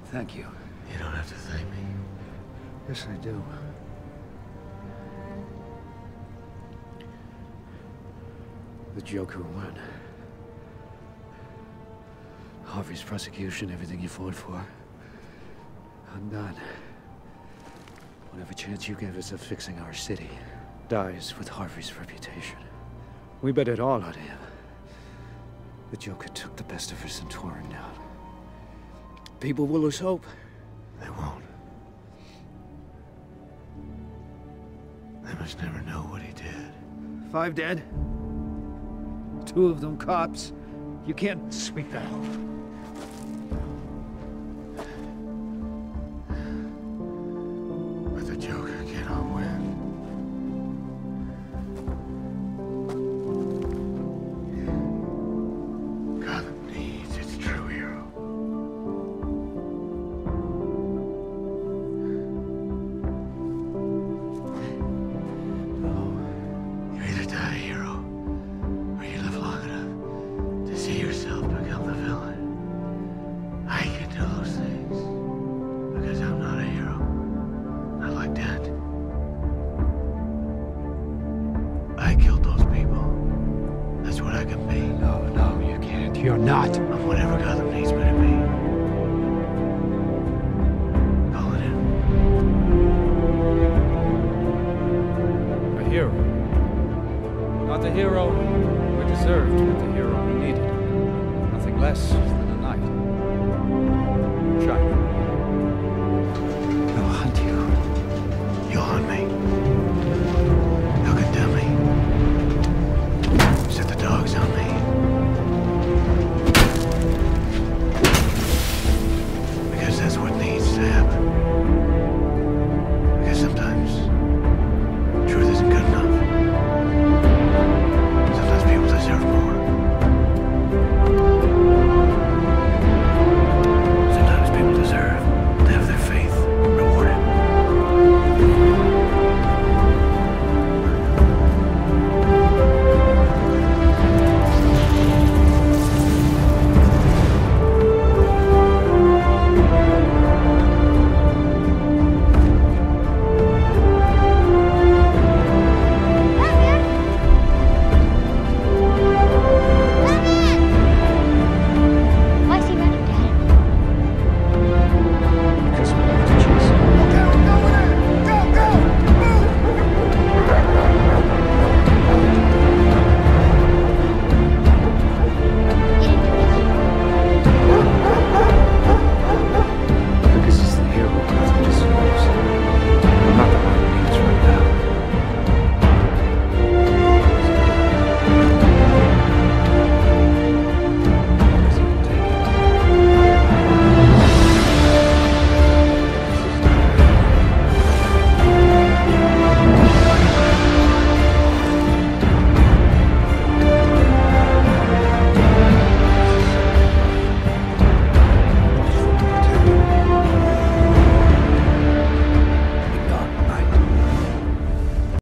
Thank you. You don't have to thank me. Yes, I do. The Joker won. Harvey's prosecution, everything you fought for. I'm done. Whatever chance you gave us of fixing our city dies with Harvey's reputation. We bet it all on him. The Joker took the best of us and tore him down. People will lose hope. They won't. They must never know what he did. 5 dead. 2 of them cops. You can't... Speak the hell.